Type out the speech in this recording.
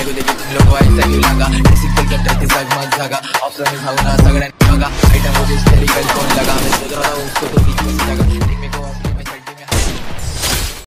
मेरे को देखिए तुम लोग ऐसा क्यों लगा डिसिप्लिन करते जगमग जगा ऑप्शन भावना सगळ्यांनी बघा आयटम वगैरे स्टेरिकल कोण लगा मैं सोच रहा था उसको तो बीच में से जगह